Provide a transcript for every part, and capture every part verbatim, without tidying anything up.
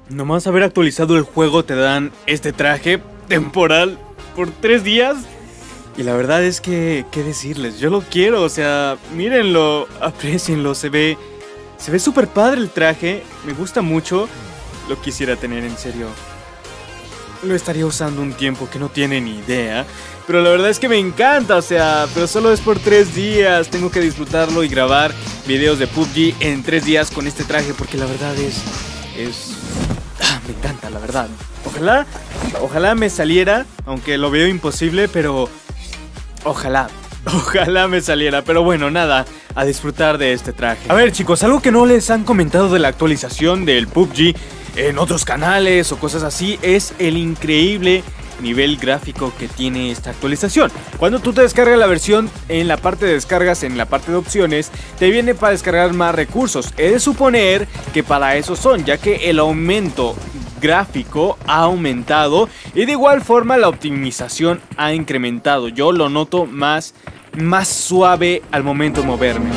Nomás haber actualizado el juego te dan este traje temporal por tres días. Y la verdad es que, ¿qué decirles? Yo lo quiero, o sea, mírenlo, aprecienlo, se ve... Se ve súper padre el traje, me gusta mucho. Lo quisiera tener, en serio. Lo estaría usando un tiempo que no tiene ni idea. Pero la verdad es que me encanta, o sea, pero solo es por tres días. Tengo que disfrutarlo y grabar videos de P U B G en tres días con este traje. Porque la verdad es... Es... Ah, me encanta, la verdad. Ojalá, ojalá me saliera, aunque lo veo imposible, pero... Ojalá, ojalá me saliera. Pero bueno, nada, a disfrutar de este traje. A ver, chicos, algo que no les han comentado de la actualización del P U B G en otros canales o cosas así es el increíble nivel gráfico que tiene esta actualización. Cuando tú te descargas la versión, en la parte de descargas, en la parte de opciones, te viene para descargar más recursos. He de suponer que para eso son, ya que el aumento gráfico ha aumentado y de igual forma la optimización ha incrementado. Yo lo noto más, más suave al momento de moverme.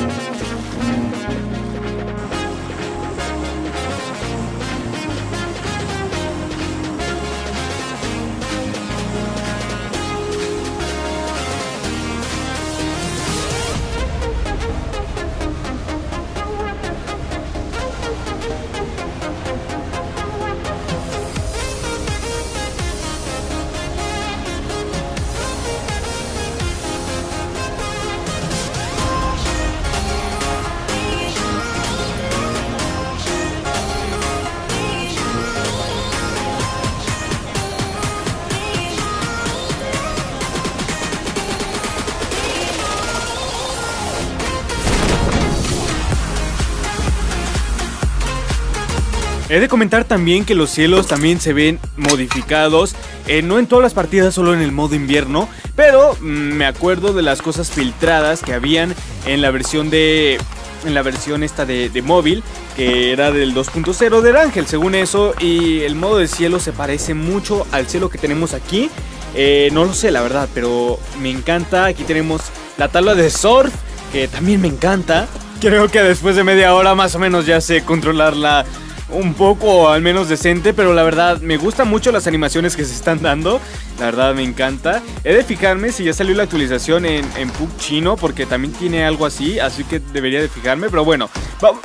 He de comentar también que los cielos también se ven modificados, eh, no en todas las partidas, solo en el modo invierno, pero mmm, me acuerdo de las cosas filtradas que habían en la versión de... En la versión esta de, de móvil, que era del dos punto cero del Ángel, según eso. Y el modo de cielo se parece mucho al cielo que tenemos aquí. eh, No lo sé la verdad, pero me encanta. Aquí tenemos la tabla de surf, que también me encanta. Creo que después de media hora más o menos ya sé controlarla un poco, al menos decente, pero la verdad me gustan mucho las animaciones que se están dando. La verdad me encanta. He de fijarme si ya salió la actualización en, en P U B G chino, porque también tiene algo así, así que debería de fijarme. Pero bueno, vamos,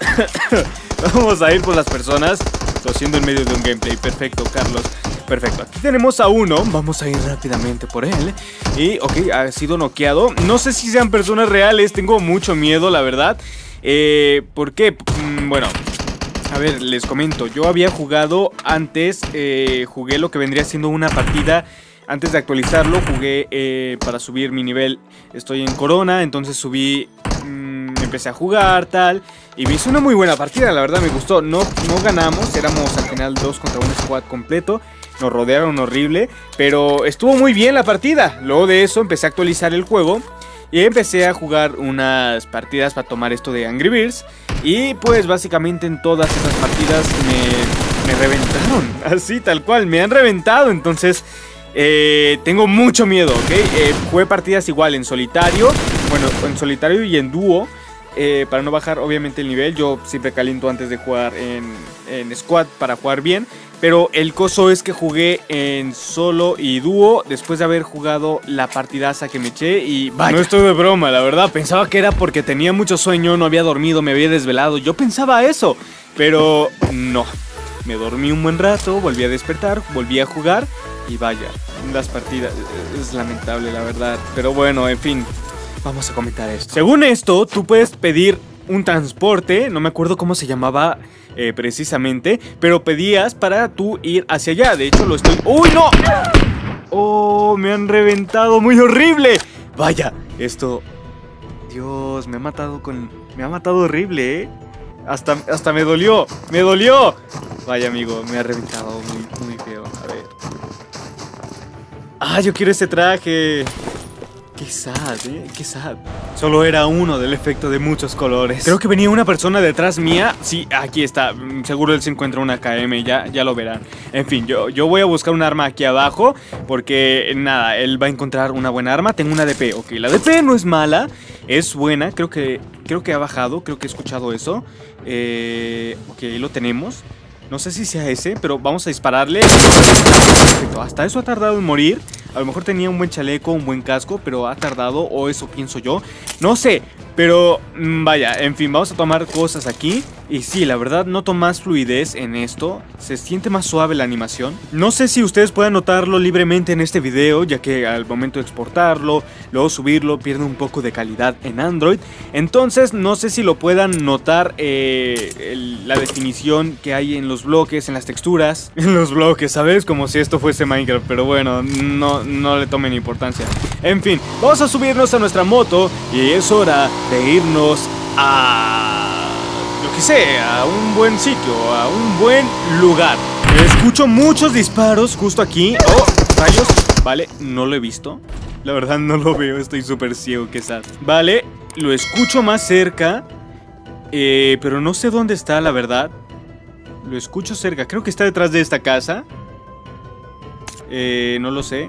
vamos a ir por las personas. Estoy haciendo en medio de un gameplay. Perfecto, Carlos. Perfecto, aquí tenemos a uno. Vamos a ir rápidamente por él. Y, ok, ha sido noqueado. No sé si sean personas reales, tengo mucho miedo, la verdad. eh, ¿Por qué? Mm, bueno, a ver, les comento, yo había jugado antes, eh, jugué lo que vendría siendo una partida. Antes de actualizarlo, jugué eh, para subir mi nivel. Estoy en Corona, entonces subí, mmm, empecé a jugar, tal. Y me hizo una muy buena partida, la verdad me gustó. No, no ganamos, éramos al final dos contra un squad completo. Nos rodearon horrible, pero estuvo muy bien la partida. Luego de eso empecé a actualizar el juego y empecé a jugar unas partidas para tomar esto de Angry Birds. Y pues básicamente en todas esas partidas me, me reventaron. Así tal cual, me han reventado. Entonces eh, tengo mucho miedo, ¿ok? Eh, jugué partidas igual en solitario. Bueno, en solitario y en dúo, eh, para no bajar obviamente el nivel. Yo siempre caliento antes de jugar en, en squad para jugar bien. Pero el coso es que jugué en solo y dúo después de haber jugado la partidaza que me eché. Y vaya, no estoy de broma, la verdad. Pensaba que era porque tenía mucho sueño, no había dormido, me había desvelado. Yo pensaba eso, pero no. Me dormí un buen rato, volví a despertar, volví a jugar. Y vaya, las partidas, es lamentable la verdad. Pero bueno, en fin, vamos a comentar esto. Según esto, tú puedes pedir un transporte, no me acuerdo cómo se llamaba eh, precisamente, pero pedías para tú ir hacia allá. De hecho lo estoy... ¡Uy, no! ¡Oh, me han reventado! ¡Muy horrible! Vaya, esto... Dios, me ha matado con... Me ha matado horrible, ¿eh? Hasta, hasta me dolió, me dolió. Vaya, amigo, me ha reventado muy, muy feo. A ver. ¡Ah, yo quiero ese traje! Qué sad, eh, qué sad. Solo era uno del efecto de muchos colores. Creo que venía una persona detrás mía. Sí, aquí está, seguro él se encuentra una K M, ya, ya lo verán. En fin, yo, yo voy a buscar un arma aquí abajo, porque nada, él va a encontrar una buena arma. Tengo una D P, ok, la D P no es mala, es buena, creo que, creo que ha bajado, creo que he escuchado eso. eh, Ok, lo tenemos. No sé si sea ese, pero vamos a dispararle. Perfecto, hasta eso ha tardado en morir. A lo mejor tenía un buen chaleco, un buen casco, pero ha tardado, o eso pienso yo. No sé, pero mmm, vaya, en fin, vamos a tomar cosas aquí. Y sí, la verdad noto más fluidez en esto. Se siente más suave la animación. No sé si ustedes puedan notarlo libremente en este video, ya que al momento de exportarlo, luego subirlo, pierde un poco de calidad en Android. Entonces no sé si lo puedan notar eh, el, la definición que hay en los bloques, en las texturas. En los bloques, ¿sabes? Como si esto fuese Minecraft, pero bueno, no, no le tomen importancia. En fin, vamos a subirnos a nuestra moto y es hora de irnos a... lo que sea, a un buen sitio, a un buen lugar. Escucho muchos disparos justo aquí. Oh, rayos. Vale, no lo he visto. La verdad no lo veo, estoy súper ciego, qué sad. Vale, lo escucho más cerca. Eh, pero no sé dónde está, la verdad. Lo escucho cerca, creo que está detrás de esta casa. Eh, no lo sé.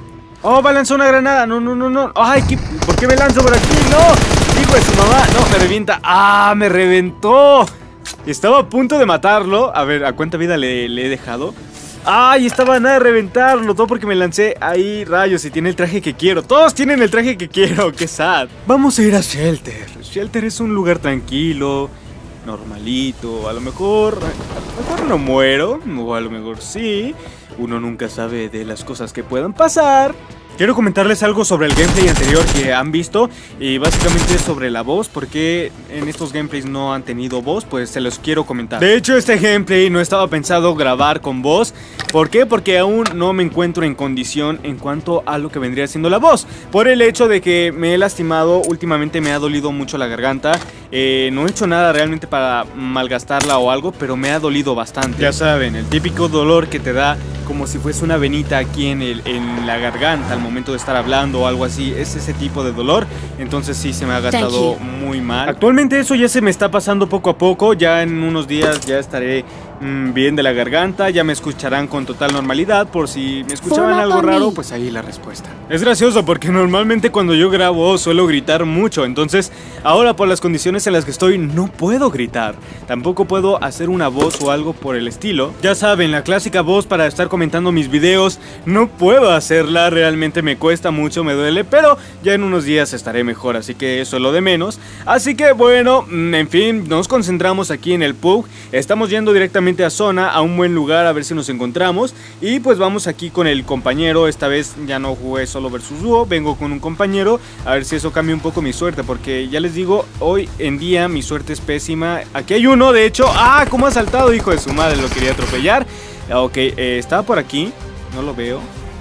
Oh, va a lanzar una granada, no, no, no, no. Ay, ¿qué? ¿Por qué me lanzo por aquí? No, hijo de su mamá. No, me revienta. Ah, me reventó. Estaba a punto de matarlo. A ver, ¿a cuánta vida le, le he dejado? Ay, estaba a nada de reventarlo. Todo porque me lancé ahí, rayos. Y tiene el traje que quiero. Todos tienen el traje que quiero, qué sad. Vamos a ir a Shelter. Shelter es un lugar tranquilo, normalito. A lo mejor, a lo mejor no muero, o a lo mejor sí. Uno nunca sabe de las cosas que puedan pasar. Quiero comentarles algo sobre el gameplay anterior que han visto. Y básicamente es sobre la voz. Porque en estos gameplays no han tenido voz. Pues se los quiero comentar. De hecho, este gameplay no estaba pensado grabar con voz. ¿Por qué? Porque aún no me encuentro en condición en cuanto a lo que vendría siendo la voz. Por el hecho de que me he lastimado. Últimamente me ha dolido mucho la garganta. eh, No he hecho nada realmente para malgastarla o algo, pero me ha dolido bastante. Ya saben, el típico dolor que te da como si fuese una venita aquí en, el, en la garganta al momento de estar hablando o algo así. Es ese tipo de dolor. Entonces sí se me ha gastado muy mal. Actualmente eso ya se me está pasando poco a poco. Ya en unos días ya estaré mmm, bien de la garganta. Ya me escucharán con total normalidad. Por si me escuchaban algo raro, pues ahí la respuesta. Es gracioso porque normalmente cuando yo grabo suelo gritar mucho. Entonces ahora por las condiciones en las que estoy no puedo gritar. Tampoco puedo hacer una voz o algo por el estilo. Ya saben, la clásica voz para estar comentando mis videos. No puedo hacerla, realmente me cuesta mucho, me duele. Pero ya en unos días estaré mejor, así que eso es lo de menos. Así que bueno, en fin, nos concentramos aquí en el P U B. Estamos yendo directamente a zona, a un buen lugar, a ver si nos encontramos. Y pues vamos aquí con el compañero. Esta vez ya no jugué solo versus dúo, vengo con un compañero. A ver si eso cambia un poco mi suerte, porque ya les digo, hoy en día mi suerte es pésima. Aquí hay uno, de hecho. ¡Ah! ¿Cómo ha saltado? Hijo de su madre, lo quería atropellar. Ok, eh, estaba por aquí. No lo veo.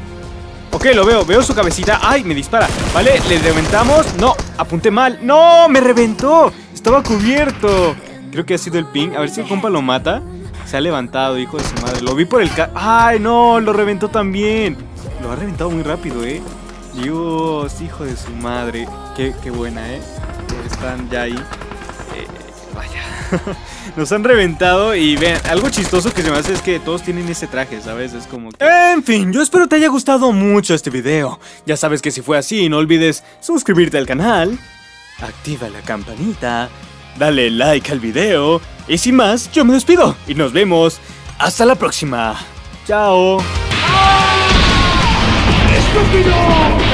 Ok, lo veo, veo su cabecita. ¡Ay! Me dispara. Vale, le reventamos. No, apunté mal. ¡No! ¡Me reventó! Estaba cubierto. Creo que ha sido el ping. A ver si el compa lo mata. Se ha levantado, hijo de su madre. Lo vi por el ca... ¡Ay, no! Lo reventó también. Lo ha reventado muy rápido, ¿eh? Dios, hijo de su madre. Qué, qué buena, ¿eh? Están ya ahí. Eh, vaya. Nos han reventado y vean, algo chistoso que se me hace es que todos tienen ese traje, ¿sabes? Es como que... En fin, yo espero te haya gustado mucho este video. Ya sabes que si fue así, no olvides suscribirte al canal, activa la campanita, dale like al video y sin más, yo me despido y nos vemos hasta la próxima. Chao. ¡Estúpido!